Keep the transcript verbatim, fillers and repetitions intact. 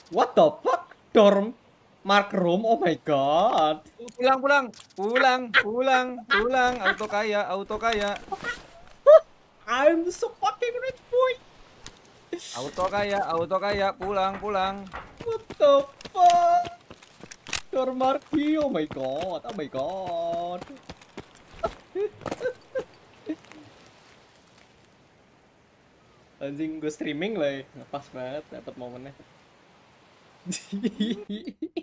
What the fuck? Dorm Mark room, oh my god. Pulang pulang, pulang pulang pulang, auto kaya auto kaya. I'm so fucking rich boy. Auto kaya auto kaya, pulang pulang. What the fuck? Dorm Marky, oh my god, oh my god. Anjing gue streaming lah ya. Pas banget dapat momennya.